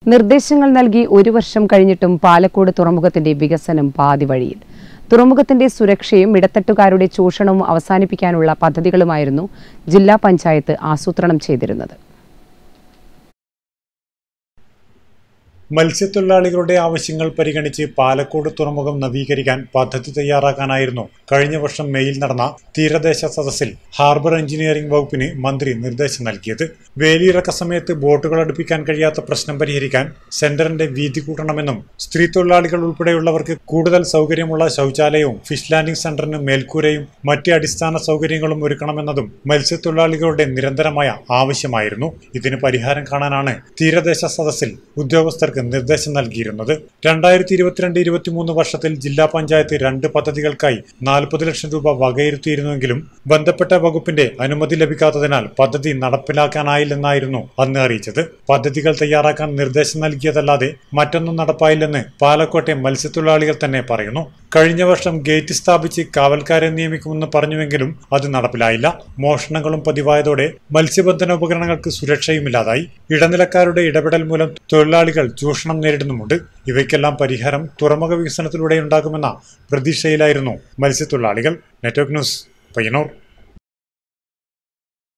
നിർദ്ദേശങ്ങൾ നൽകി ഒരു വർഷം കഴിഞ്ഞിട്ടും പാലക്കോട് തുറമുഖത്തിന്റെ വികസനം പാതി വഴിയിൽ. തുറമുഖത്തിന്റെ സുരക്ഷയും ഇടത്തട്ടുകാരുടെ ചൂഷണവും അവസാനിപ്പിക്കാനുള്ള പദ്ധതികളുമായിരുന്നു ജില്ലാ പഞ്ചായത്ത് ആസൂത്രണം ചെയ്തിരുന്നത്. മത്സ്യത്തൊഴിലാളികളുടെ ആവശ്യങ്ങൾ പരിഗണിച്ച് പാലക്കോട് തുറമുഖം നവീകരിക്കാൻ പദ്ധതി തയ്യാറാക്കാനായിരുന്നു കഴിഞ്ഞ വർഷം മെയിൽ നടന്ന തീരദേശ സദസ്സിൽ ഹാർബർ എഞ്ചിനീയറിംഗ് വകുപ്പിന് മന്ത്രി നിർദ്ദേശം നൽകിയത്. വേലിയിറക്ക സമയത്ത് ബോട്ടുകൾ അടുപ്പിക്കാൻ കഴിയാത്ത പ്രശ്നം പരിഹരിക്കാൻ സെന്ററിന്റെ വീതി കൂട്ടണമെന്നും സ്ത്രീ തൊഴിലാളികൾ ഉൾപ്പെടെയുള്ളവർക്ക് കൂടുതൽ സൗകര്യമുള്ള ശൗചാലയവും ഫിഷ് ലാൻഡിംഗ് സെന്ററിന് മേൽക്കൂരയും മറ്റ് അടിസ്ഥാന സൗകര്യങ്ങളും ഒരുക്കണമെന്നതും മത്സ്യത്തൊഴിലാളികളുടെ നിരന്തരമായ ആവശ്യമായിരുന്നു. ഇതിന് പരിഹാരം കാണാനാണ് തീരദേശ സദസ്സിൽ ഉദ്യോഗസ്ഥർ നിർദ്ദേശം നൽകിയിരുന്നത്. 2022-23 വർഷത്തിൽ ജില്ലാ പഞ്ചായത്ത് 2 പദ്ധതികൾക്കായി 40 ലക്ഷം രൂപ വകയിരുത്തിയിരുന്നുവെങ്കിലും ബന്ധപ്പെട്ട വകുപ്പിന്റെ അനുമതി ലഭിക്കാത്തതിനാൽ പദ്ധതി നടപ്പിലാക്കാനായില്ലെന്നായിരുന്നു അന്ന് അറിയിച്ചത്. പദ്ധതികൾ തയ്യാറാക്കാൻ നിർദ്ദേശം നൽകിയതല്ലാതെ മറ്റൊന്നും നടപ്പായില്ലെന്ന് പാലക്കോട്ടെ മത്സ്യത്തൊഴിലാളികൾ തന്നെ പറയുന്നു. കഴിഞ്ഞ വർഷം ഗേറ്റ് സ്ഥാപിച്ച് കാവൽക്കാരെ നിയമിക്കുമെന്ന് പറഞ്ഞുവെങ്കിലും അത് നടപ്പിലായില്ല. മോഷണങ്ങളും പതിവായതോടെ മത്സ്യബന്ധന ഉപകരണങ്ങൾക്ക് സുരക്ഷയുമില്ലാതായി. ഇടനിലക്കാരുടെ ഇടപെടൽ മൂലം തൊഴിലാളികൾ ചൂഷണം നേരിടുന്നുമുണ്ട്. ഇവയ്ക്കെല്ലാം പരിഹാരം തുറമുഖ വികസനത്തിലൂടെ ഉണ്ടാകുമെന്ന പ്രതീക്ഷയിലായിരുന്നു മത്സ്യത്തൊഴിലാളികൾ. Network news, Payyanur.